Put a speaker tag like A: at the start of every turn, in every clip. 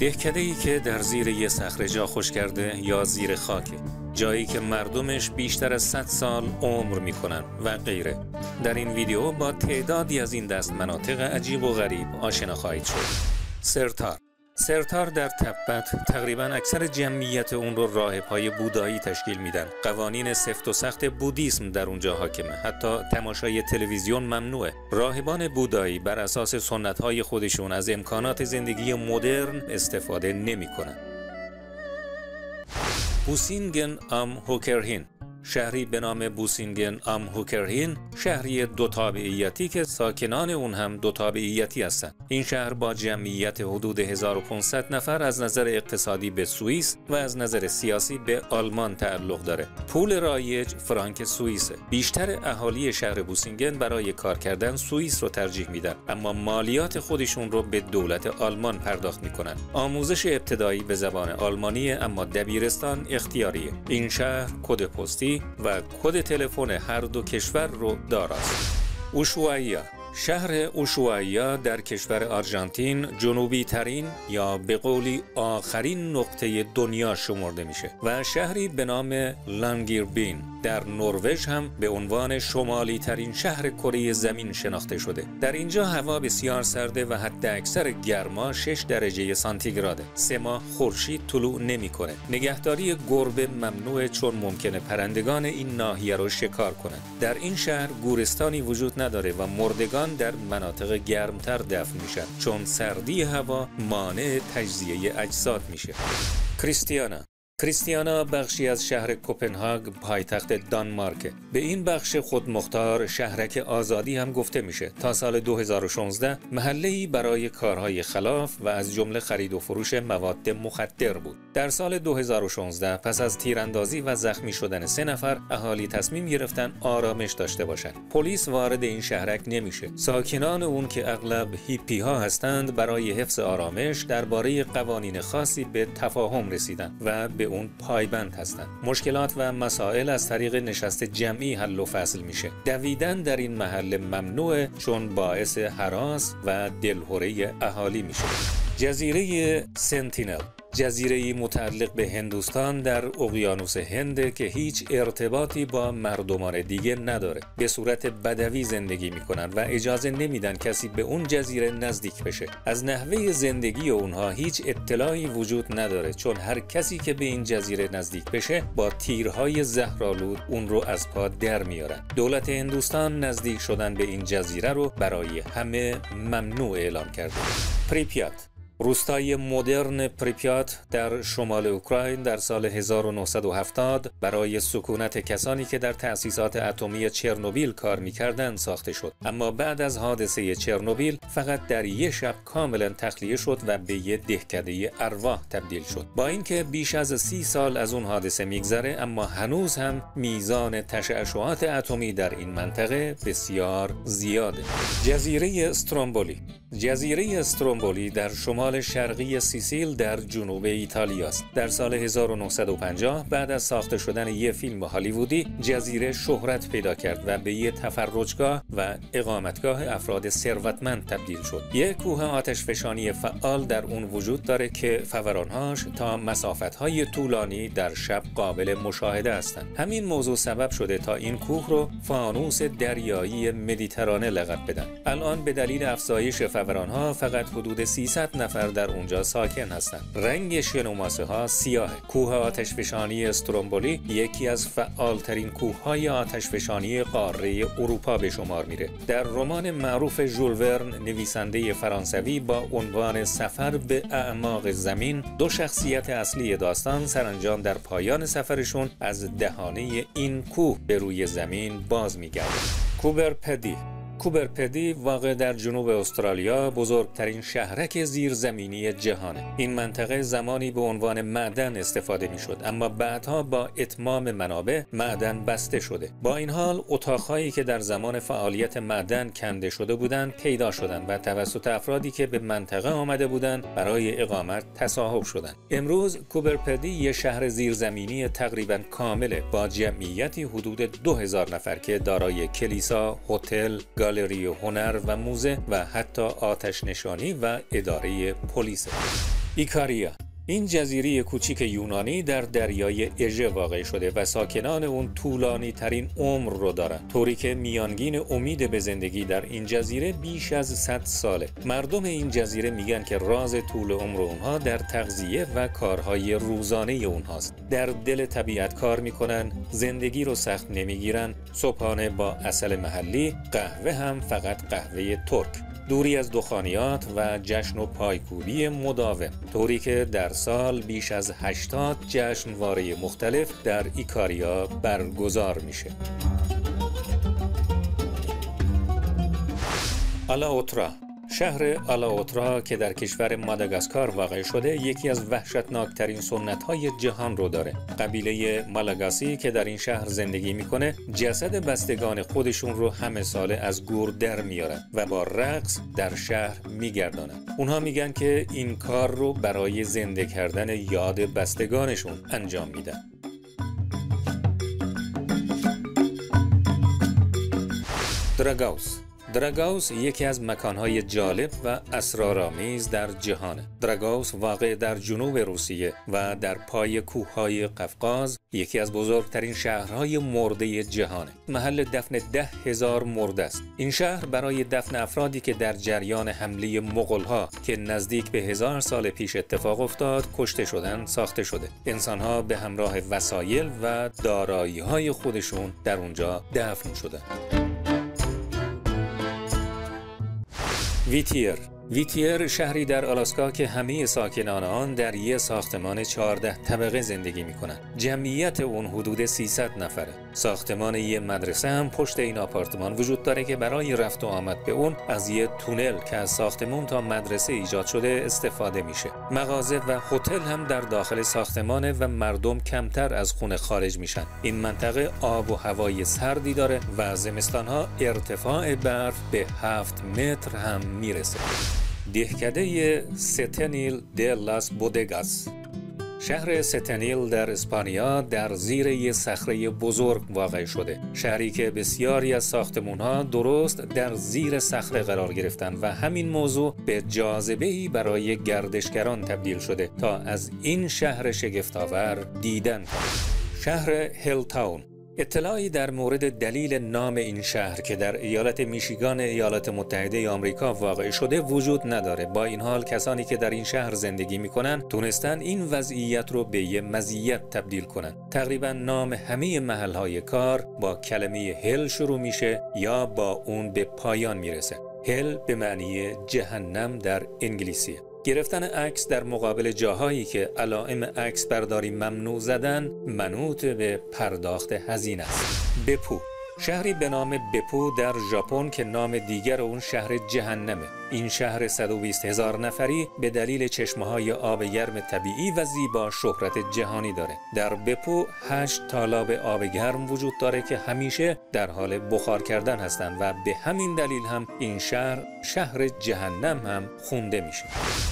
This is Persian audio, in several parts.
A: دهکده‌ای که در زیر یه صخره جا خوش کرده یا زیر خاکه، جایی که مردمش بیشتر از 100 سال عمر میکنن و غیره. در این ویدیو با تعدادی از این دست مناطق عجیب و غریب آشنا خواهید شد. سرتار در تبت تقریباً اکثر جمعیت اون رو راهب‌های بودایی تشکیل میدن. قوانین سفت و سخت بودیسم در اونجا حاکمه. حتی تماشای تلویزیون ممنوعه. راهبان بودایی بر اساس سنت‌های خودشون از امکانات زندگی مدرن استفاده نمی‌کنن. بوسینگن ام هوکرهین، شهری به نام بوسینگن ام هوکرهین، شهری دو تابعیتی که ساکنان اون هم دو تابعیتی هستند. این شهر با جمعیت حدود 1500 نفر از نظر اقتصادی به سوئیس و از نظر سیاسی به آلمان تعلق داره. پول رایج فرانک سوئیسه. بیشتر اهالی شهر بوسینگن برای کار کردن سوئیس رو ترجیح میدن، اما مالیات خودشون رو به دولت آلمان پرداخت میکنن. آموزش ابتدایی به زبان آلمانیه، اما دبیرستان اختیاریه. این شهر کد پستی و کد تلفن هر دو کشور رو داراست. اوشوایا، شهر اوشوایا در کشور آرژانتین جنوبی ترین یا به قولی آخرین نقطه دنیا شمرده میشه و شهری به نام لانگیربین در نروژ هم به عنوان شمالی ترین شهر کره زمین شناخته شده. در اینجا هوا بسیار سرده و حد اکثر گرما 6 درجه سانتیگراده. 3 ماه خورشید طلوع نمیکنه. نگهداری گربه ممنوعه چون ممکنه پرندگان این ناحیه رو شکار کنند. در این شهر گورستانی وجود نداره و مردگان در مناطق گرمتر دفن میشن چون سردی هوا مانع تجزیه اجساد میشه. کریستیانا بخشی از شهر کوپنهاگ پایتخت دانمارک. به این بخش خودمختار شهرک آزادی هم گفته میشه. تا سال 2016 محله‌ای برای کارهای خلاف و از جمله خرید و فروش مواد مخدر بود. در سال 2016 پس از تیراندازی و زخمی شدن 3 نفر اهالی تصمیم گرفتن آرامش داشته باشند. پلیس وارد این شهرک نمیشه. ساکنان اون که اغلب هیپی ها هستند برای حفظ آرامش درباره قوانین خاصی به تفاهم رسیدن و به اون پایبند هستند. مشکلات و مسائل از طریق نشست جمعی حل و فصل میشه. دویدن در این محله ممنوعه چون باعث هراس و دلهره اهالی میشه. جزیره سنتینل، جزیره‌ای متعلق به هندوستان در اقیانوس هند که هیچ ارتباطی با مردمان دیگه نداره. به صورت بدوی زندگی میکنن و اجازه نمیدن کسی به اون جزیره نزدیک بشه. از نحوه زندگی اونها هیچ اطلاعی وجود نداره چون هر کسی که به این جزیره نزدیک بشه با تیرهای زهرآلود اون رو از پا در میارن. دولت هندوستان نزدیک شدن به این جزیره رو برای همه ممنوع اعلام کرده. پریپیات، روستای مدرن پریپیات در شمال اوکراین در سال 1970 برای سکونت کسانی که در تأسیسات اتمی چرنوبیل کار می‌کردند ساخته شد. اما بعد از حادثه چرنوبیل فقط در یک شب کاملا تخلیه شد و به یک دهکده ارواح تبدیل شد. با اینکه بیش از 30 سال از اون حادثه میگذره، اما هنوز هم میزان تشعشعات اتمی در این منطقه بسیار زیاده. جزیره استرومبولی در شمال شرقی سیسیل در جنوب ایتالیا است. در سال 1950 بعد از ساخته شدن یک فیلم هالیوودی جزیره شهرت پیدا کرد و به یک تفرجگاه و اقامتگاه افراد ثروتمند تبدیل شد. یک کوه آتشفشانی فعال در اون وجود داره که فورانهاش تا مسافت‌های طولانی در شب قابل مشاهده هستند. همین موضوع سبب شده تا این کوه رو فانوس دریایی مدیترانه لقب بدن. الان به دلیل افزایش فورانها فقط حدود 300 نفر در اونجا ساکن هستند. رنگ شن ها سیاه. کوه آتشفشانی استرومبولی یکی از فعالترین کوههای آتشفشانی قاره اروپا به شمار میره. در رمان معروف ژول ورن نویسنده فرانسوی با عنوان سفر به اعماق زمین، 2 شخصیت اصلی داستان سرانجام در پایان سفرشون از دهانه این کوه به روی زمین باز میگردند. کوبرپدی واقع در جنوب استرالیا بزرگترین شهرک زیرزمینی جهانه. این منطقه زمانی به عنوان معدن استفاده میشد، اما بعدها با اتمام منابع معدن بسته شده. با این حال اتاقهایی که در زمان فعالیت معدن کنده شده بودند پیدا شدند و توسط افرادی که به منطقه آمده بودند برای اقامت تصاحب شدند. امروز کوبرپدی یک شهر زیرزمینی تقریباً کامله با جمعیتی حدود 2000 نفر که دارای کلیسا، هتل، گالری هنر و موزه و حتی آتش نشانی و اداره پلیس. ایکاریا، این جزیره کوچیک یونانی در دریای اژه واقع شده و ساکنان اون طولانی ترین عمر رو دارن، طوری که میانگین امید به زندگی در این جزیره بیش از 100 ساله. مردم این جزیره میگن که راز طول عمر اونها در تغذیه و کارهای روزانه اونهاست. در دل طبیعت کار میکنن، زندگی رو سخت نمیگیرن، صبحانه با عسل محلی، قهوه هم فقط قهوه ترک، دوری از دخانیات و جشن و پایکوبی مداوم، طوری که در سال بیش از 80 جشنواره مختلف در ایکاریا برگزار میشه. آلاوترا، شهر آلاوترا که در کشور ماداگاسکار واقع شده یکی از وحشتناکترین سنت‌های جهان رو داره. قبیله مالاگاسی که در این شهر زندگی میکنه جسد بستگان خودشون رو همه ساله از گور در میارن و با رقص در شهر میگردانن. اونها میگن که این کار رو برای زنده کردن یاد بستگانشون انجام میدن. دراگاوس یکی از مکانهای جالب و اسرارآمیز در جهانه. دراگاوس واقع در جنوب روسیه و در پای کوههای قفقاز یکی از بزرگترین شهرهای مرده جهانه. محل دفن 10,000 مرده است. این شهر برای دفن افرادی که در جریان حمله مغول‌ها که نزدیک به 1000 سال پیش اتفاق افتاد کشته شدن ساخته شده. انسان‌ها به همراه وسایل و دارایی‌های خودشون در اونجا دفن شدند. ویتیر شهری در آلاسکا که همه ساکنان آن در یک ساختمان 14 طبقه زندگی می‌کنند. جمعیت اون حدود 300 نفره. ساختمان یک مدرسه هم پشت این آپارتمان وجود داره که برای رفت و آمد به اون از یک تونل که از ساختمان تا مدرسه ایجاد شده استفاده میشه. مغازه و هتل هم در داخل ساختمانه و مردم کمتر از خونه خارج میشن. این منطقه آب و هوای سردی داره و زمستانها ارتفاع برف به 7 متر هم میرسه. دهکده ستنیل د لاس بودگاس، شهر ستنیل در اسپانیا در زیر یک صخره بزرگ واقع شده. شهری که بسیاری از ساختمان‌ها درست در زیر صخره قرار گرفتن و همین موضوع به جاذبه‌ای برای گردشگران تبدیل شده تا از این شهر شگفت‌آور دیدن کنند. شهر هیلتاون، اطلاعی در مورد دلیل نام این شهر که در ایالت میشیگان ایالات متحده آمریکا واقع شده وجود نداره. با این حال کسانی که در این شهر زندگی میکنن تونستن این وضعیت رو به یه مزیت تبدیل کنن. تقریبا نام همه محلهای کار با کلمه هل شروع میشه یا با اون به پایان میرسه. هل به معنی جهنم در انگلیسیه. گرفتن عکس در مقابل جاهایی که علائم عکس برداری ممنوع زدن منوط به پرداخت هزینه است. بپو، شهری به نام بپو در ژاپن که نام دیگر اون شهر جهنمه. این شهر 120,000 نفری به دلیل چشمه‌های آب گرم طبیعی و زیبا شهرت جهانی داره. در بپو 8 تالاب آب گرم وجود داره که همیشه در حال بخار کردن هستند و به همین دلیل هم این شهر جهنم هم خونده میشه.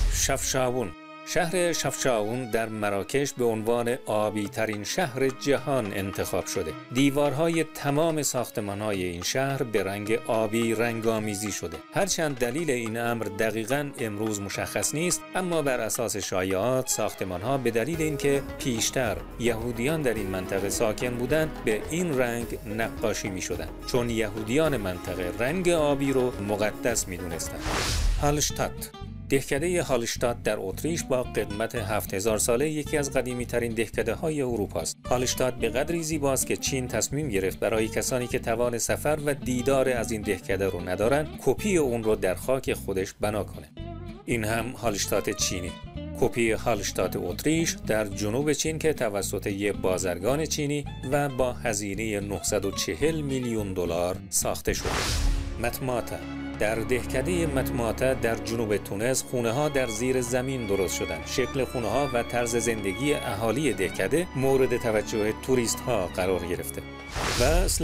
A: شفشاون، شهر شفشاون در مراکش به عنوان آبی ترین شهر جهان انتخاب شده. دیوارهای تمام ساختمان‌های این شهر به رنگ آبی رنگامیزی شده. هرچند دلیل این امر دقیقاً امروز مشخص نیست، اما بر اساس شایعات ساختمان‌ها به دلیل اینکه پیشتر یهودیان در این منطقه ساکن بودند به این رنگ نقاشی می‌شدند، چون یهودیان منطقه رنگ آبی رو مقدس می‌دونستند. هالشتات، دهکده هالشتات در اتریش با قدمت 7000 ساله یکی از قدیمی ترین دهکده های اروپا است. هالشتات به قدری زیباست که چین تصمیم گرفت برای کسانی که توان سفر و دیدار از این دهکده رو ندارن کپی اون رو در خاک خودش بنا کنه. این هم هالشتات چینی. کپی هالشتات اتریش در جنوب چین که توسط یک بازرگان چینی و با هزینه 940 میلیون دلار ساخته شد. متماتا، در دهکده متماتا در جنوب تونس خونه‌ها در زیر زمین درست شدند. شکل خونه‌ها و طرز زندگی اهالی دهکده مورد توجه توریست‌ها قرار گرفته. و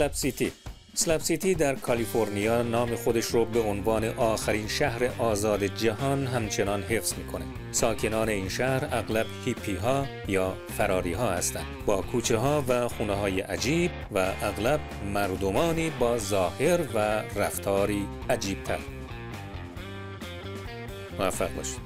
A: اسلپ سیتی در کالیفرنیا نام خودش رو به عنوان آخرین شهر آزاد جهان همچنان حفظ میکنه. ساکنان این شهر اغلب هیپی ها یا فراری ها هستند، با کوچه ها و خونه های عجیب و اغلب مردمانی با ظاهر و رفتاری عجیب تر. موفق باشید.